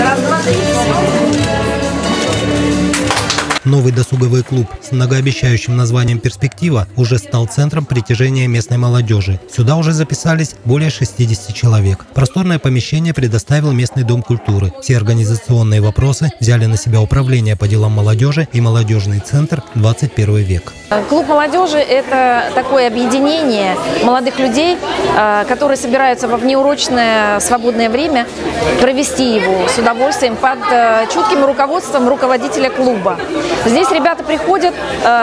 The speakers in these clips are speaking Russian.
Новый досуговый клуб с многообещающим названием «Перспектива» уже стал центром притяжения местной молодежи. Сюда уже записались более 60 человек. Просторное помещение предоставил местный дом культуры. Все организационные вопросы взяли на себя управление по делам молодежи и молодежный центр «21 век». Клуб молодежи – это такое объединение молодых людей, которые собираются во внеурочное свободное время провести его с удовольствием под чутким руководством руководителя клуба. Здесь ребята приходят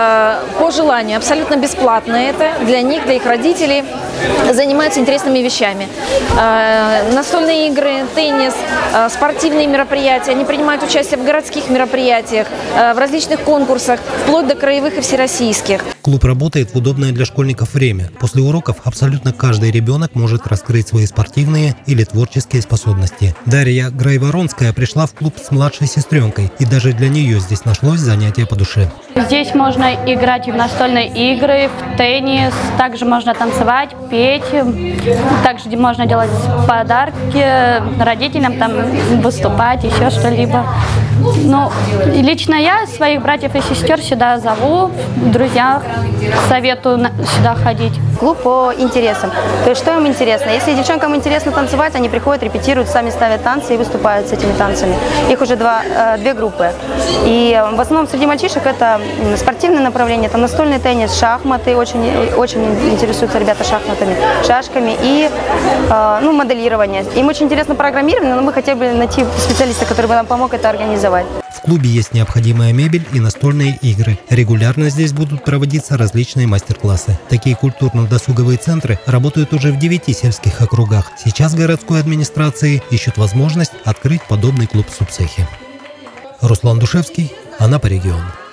по желанию, абсолютно бесплатно это для них, для их родителей, занимаются интересными вещами. Настольные игры, теннис, спортивные мероприятия, они принимают участие в городских мероприятиях, в различных конкурсах, вплоть до краевых и всероссийских. Клуб работает в удобное для школьников время. После уроков абсолютно каждый ребенок может раскрыть свои спортивные или творческие способности. Дарья Грайворонская пришла в клуб с младшей сестренкой, и даже для нее здесь нашлось занятие по душе. Здесь можно играть и в настольные игры, в теннис, также можно танцевать, петь, также можно делать подарки родителям, там, выступать, еще что-либо. Ну, лично я своих братьев и сестер сюда зову, друзья, советую сюда ходить. Клуб по интересам. То есть, что им интересно? Если девчонкам интересно танцевать, они приходят, репетируют, сами ставят танцы и выступают с этими танцами. Их уже две группы. И в основном среди мальчишек это спортивное направление, там настольный теннис, шахматы, очень интересуются ребята шахматами, шашками и моделирование. Им очень интересно программирование, но мы хотели бы найти специалиста, который бы нам помог это организовать. В клубе есть необходимая мебель и настольные игры. Регулярно здесь будут проводиться различные мастер-классы. Такие культурно-досуговые центры работают уже в 9 сельских округах. Сейчас городской администрации ищут возможность открыть подобный клуб в Субсехе. Руслан Душевский, Анапа регион.